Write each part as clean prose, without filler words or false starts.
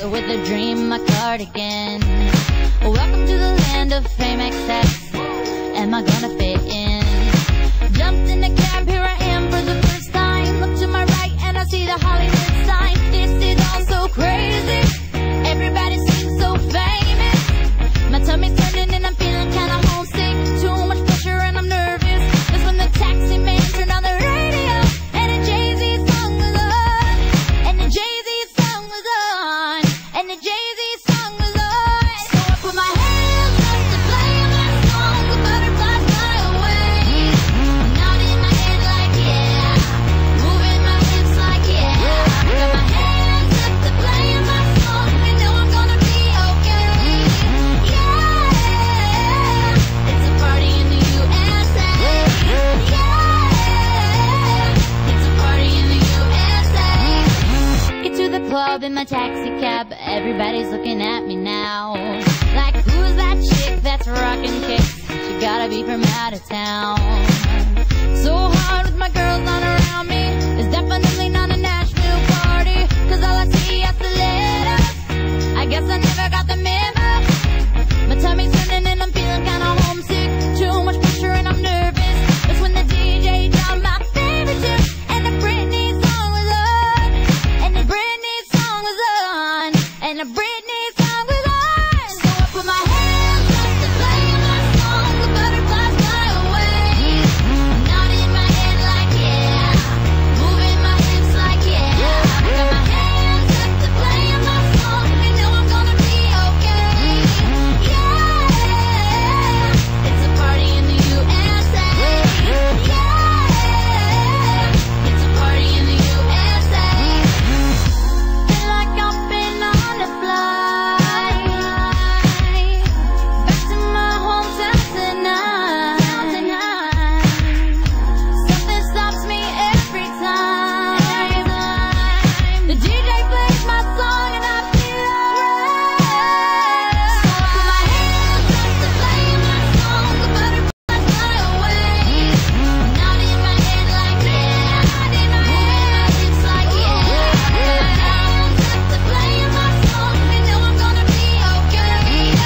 with a dream, my cardigan. Welcome to the land of fame excess. Am I gonna fit in? Jumped in a cab, here I am for the first time. Look to my right and I see the Hollywood sign. This is all so crazy. Everybody seems so famous. My tummy's turning and I'm feeling kinda homesick. Too much pressure and I'm nervous. That's when the taxi man turned on the radio and a Jay-Z song was on. And the Jay-Z song was on. And the Jay-Z song was on. So I put my hands up to play my song. The butterflies fly away. Nodding my head like yeah. Moving my hips like yeah. Got my hands up to play my song. You know I'm gonna be okay. Yeah. It's a party in the USA. Yeah. It's a party in the USA. Get to the club in my taxi cab. Everybody's looking at me now. Like, who's that chick that's rockin' kicks? She gotta be from out of town. So hard with my girls on around me. It's definitely not a Nashville party. Cause all I see is the letters. I guess I never got the memo. My tummy's turning and I'm feeling kinda homesick. Too much pressure and I'm nervous. That's when the DJ dropped my favorite tune. And the Britney song was on. And the Britney song was on. And the Britney song was on. So I put my hands up to play my song. The butterflies fly away. Nodding my head like yeah. Moving my hips like yeah. Got my hands up to play my song. You know I'm gonna be okay. Yeah. It's a party in the USA. Yeah. It's a party in the USA. Feel like I've been on a flight back to my hometown tonight. Something stops me every time. The DJ plays my song and I feel alright. So I put my hands up to play my song. The butterflies fly away. Nodding my head like yeah. Moving my hips like yeah. Got my hands up to play my song. You know I'm gonna be okay.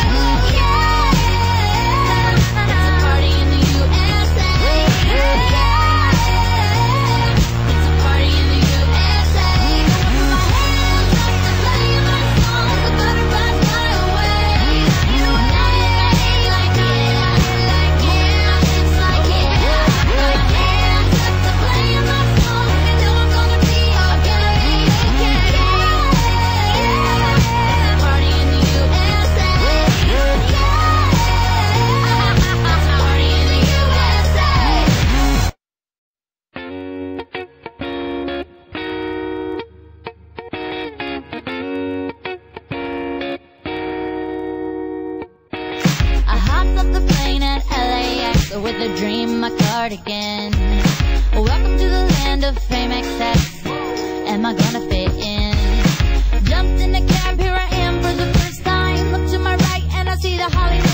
Yeah. It's a party in the USA. Yeah. It's a party in the USA. I put my hands up to play my song. The butterflies fly away. Nodding my head like yeah. Moving my hips like yeah. Got my hands up to play my song. You know I'm gonna be okay. Yeah. It's a party in the USA. Yeah. It's a party in the USA. I hopped off the plane at LAX with a dream, my cardigan. Welcome to the land of fame excess. Am I gonna fit in? Jumped in a cab, here I am for the first time. Look to my right and I see the Hollywood